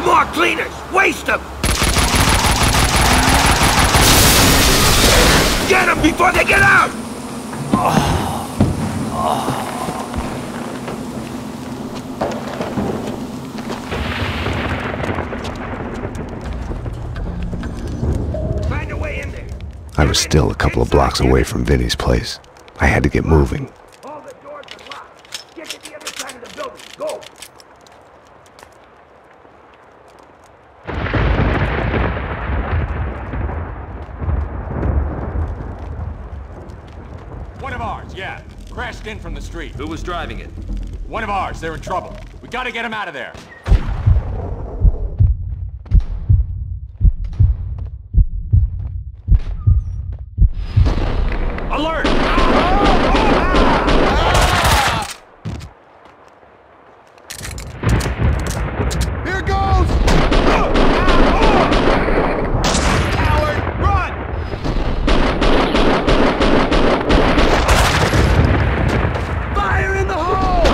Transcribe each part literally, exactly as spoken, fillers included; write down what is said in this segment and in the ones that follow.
More cleaners! Waste them! Get them before they get out! Find a way in there. I was still a couple of blocks away from Vinny's place. I had to get moving. All the doors are locked. Get to the other side of the building. Go! One of ours, yeah. Crashed in from the street. Who was driving it? One of ours, they're in trouble. We gotta get him out of there. Alert! Here goes! Coward, run! Fire in the hole!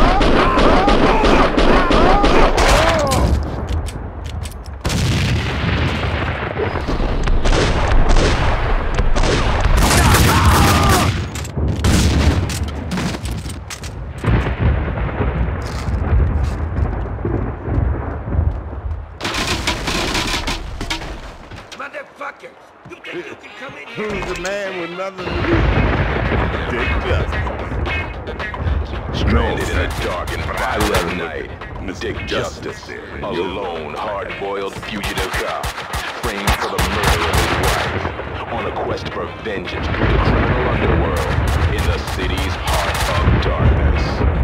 Motherfuckers! You think you can come in here? Who's the man with nothing to do? Dick Justice. Stranded in a dark and violent night, Dick Justice, a lone, hard-boiled fugitive cop, framed for the murder of his wife, on a quest for vengeance through the criminal underworld in the city's heart of darkness.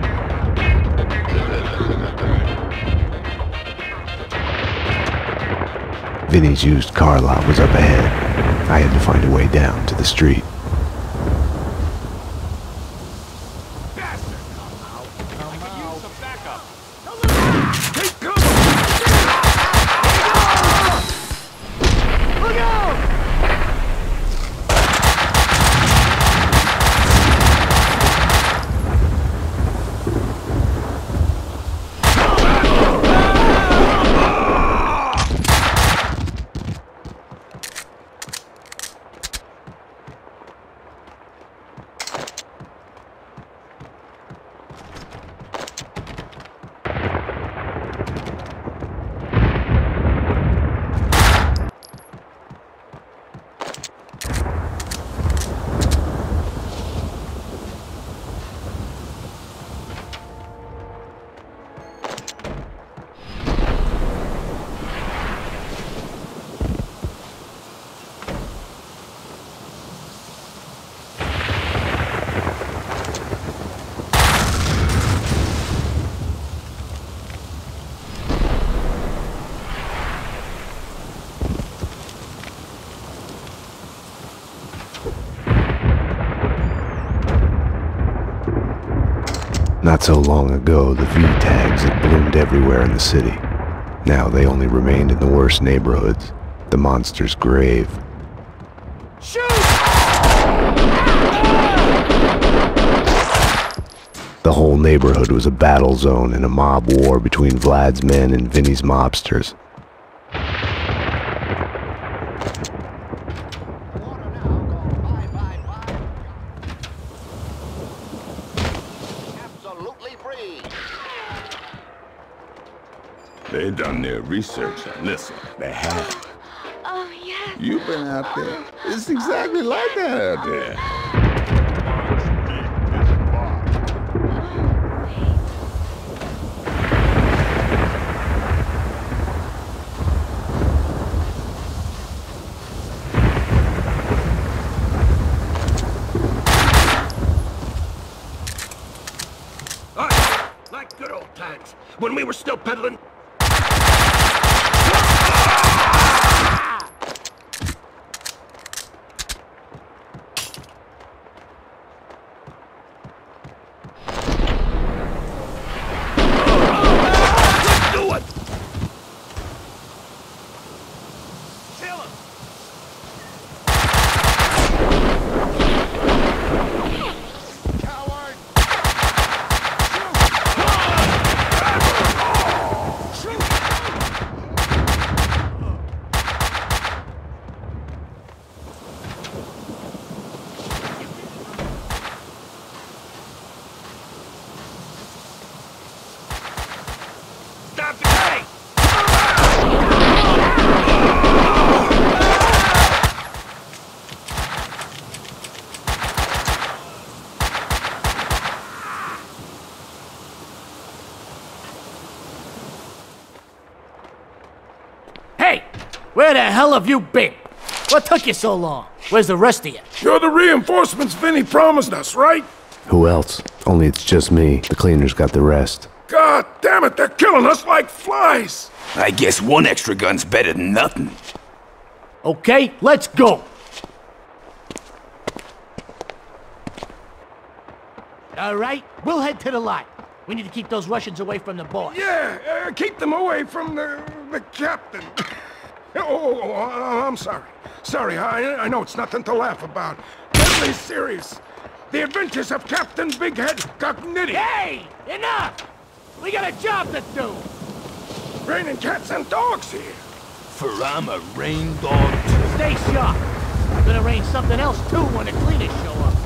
Vinny's used car lot was up ahead. I had to find a way down to the street. Bastard! I could use some backup. Take cover! Look out! Not so long ago, the V-tags had bloomed everywhere in the city. Now they only remained in the worst neighborhoods, the monster's grave. Shoot! The whole neighborhood was a battle zone in a mob war between Vlad's men and Vinny's mobsters. They done their research on this one. They have. Oh, yes. You've been out there. It's exactly like that out there. All right, like good old times, when we were still peddling. Where the hell have you been? What took you so long? Where's the rest of you? You're the reinforcements Vinny promised us, right? Who else? Only it's just me. The cleaners got the rest. God damn it, they're killing us like flies! I guess one extra gun's better than nothing. Okay, let's go. All right, we'll head to the lot. We need to keep those Russians away from the boss. Yeah, uh, keep them away from the, the captain. oh, oh, oh, oh, I'm sorry. Sorry, I, I know it's nothing to laugh about. Deadly serious. The adventures of Captain Bighead Cogniti. Hey, enough! We got a job to do. Raining cats and dogs here. For I'm a rain dog too. Stay sharp. Gonna rain something else too when the cleaners show up.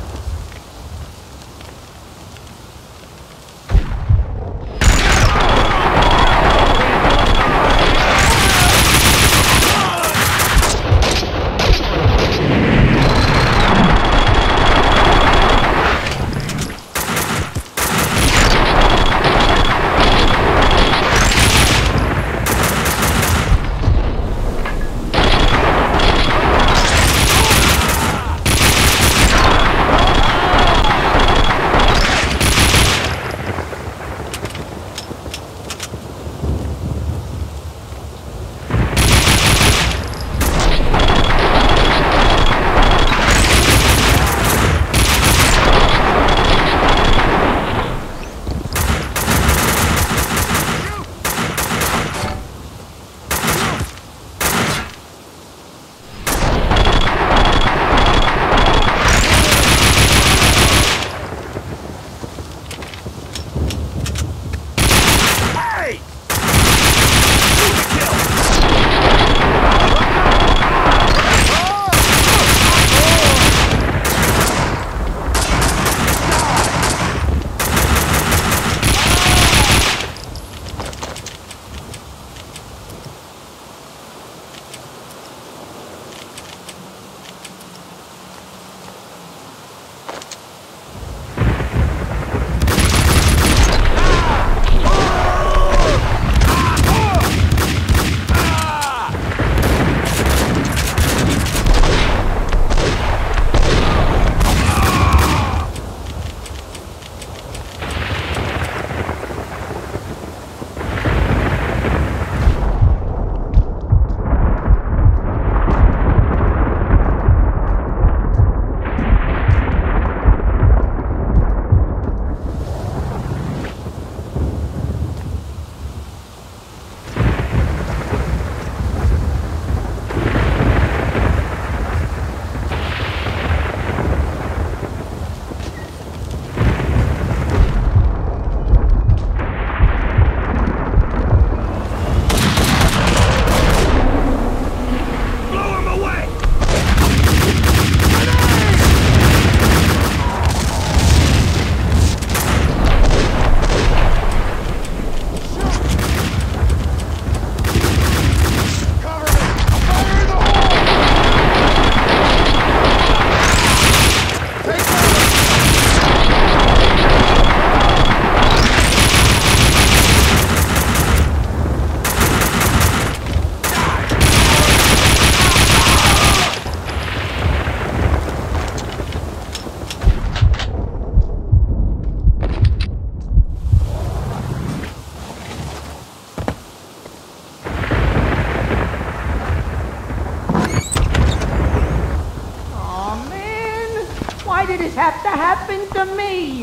Why did this have to happen to me?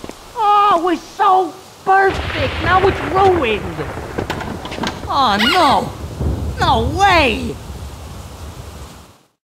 Oh, it was so perfect. Now it's ruined. Oh, no. No way.